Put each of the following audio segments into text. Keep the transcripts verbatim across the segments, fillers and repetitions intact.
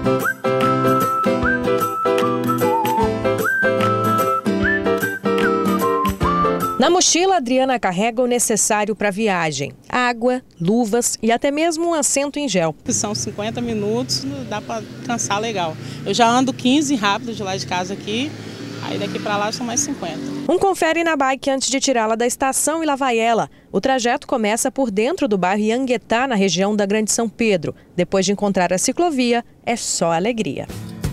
Na mochila, a Adriana carrega o necessário para a viagem: água, luvas e até mesmo um assento em gel. São cinquenta minutos, dá para cansar legal. Eu já ando quinze rápido de lá de casa aqui, aí daqui para lá são mais cinquenta. Um confere na bike antes de tirá-la da estação e lá vai ela. O trajeto começa por dentro do bairro Ianguetá, na região da Grande São Pedro. Depois de encontrar a ciclovia, é só alegria.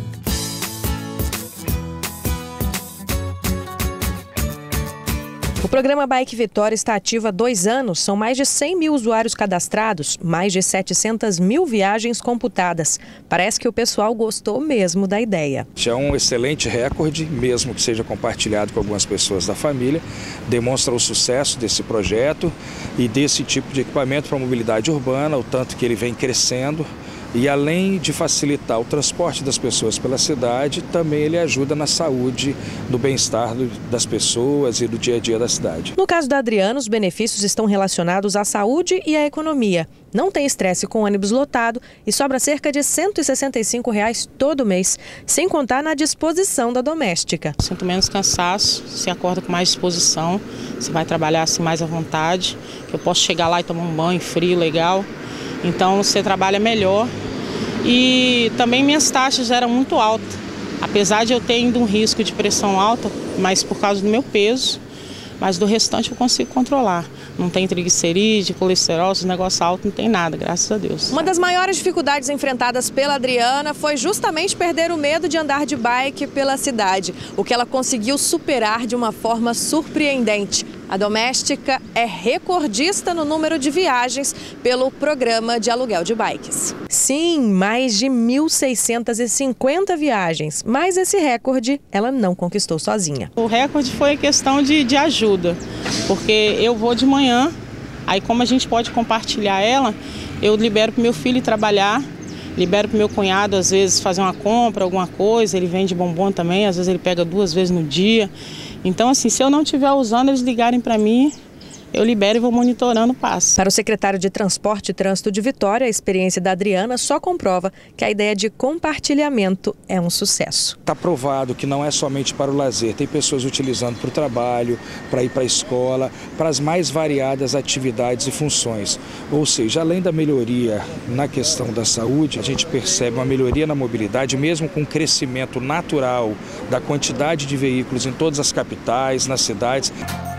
O programa Bike Vitória está ativo há dois anos. São mais de cem mil usuários cadastrados, mais de setecentas mil viagens computadas. Parece que o pessoal gostou mesmo da ideia. É um excelente recorde, mesmo que seja compartilhado com algumas pessoas da família. Demonstra o sucesso desse projeto e desse tipo de equipamento para a mobilidade urbana, o tanto que ele vem crescendo. E além de facilitar o transporte das pessoas pela cidade, também ele ajuda na saúde, no bem-estar das pessoas e do dia a dia da cidade. No caso da Adriana, os benefícios estão relacionados à saúde e à economia. Não tem estresse com ônibus lotado e sobra cerca de cento e sessenta e cinco reais todo mês, sem contar na disposição da doméstica. Sinto menos cansaço, se acorda com mais disposição, você vai trabalhar assim mais à vontade, que eu posso chegar lá e tomar um banho frio, legal. Então você trabalha melhor e também minhas taxas eram muito altas, apesar de eu ter ainda um risco de pressão alta, mas por causa do meu peso, mas do restante eu consigo controlar. Não tem triglicerídeo, colesterol, esse negócio alto, não tem nada, graças a Deus. Uma das maiores dificuldades enfrentadas pela Adriana foi justamente perder o medo de andar de bike pela cidade, o que ela conseguiu superar de uma forma surpreendente. A doméstica é recordista no número de viagens pelo programa de aluguel de bikes. Sim, mais de mil seiscentas e cinquenta viagens, mas esse recorde ela não conquistou sozinha. O recorde foi questão de, de ajuda, porque eu vou de manhã, aí como a gente pode compartilhar ela, eu libero para o meu filho trabalhar, libero para o meu cunhado às vezes fazer uma compra, alguma coisa, ele vende bombom também, às vezes ele pega duas vezes no dia. Então, assim, se eu não estiver usando, eles ligarem para mim, eu libero e vou monitorando o passo. Para o secretário de Transporte e Trânsito de Vitória, a experiência da Adriana só comprova que a ideia de compartilhamento é um sucesso. Está provado que não é somente para o lazer, tem pessoas utilizando para o trabalho, para ir para a escola, para as mais variadas atividades e funções. Ou seja, além da melhoria na questão da saúde, a gente percebe uma melhoria na mobilidade, mesmo com o crescimento natural da quantidade de veículos em todas as capitais, nas cidades.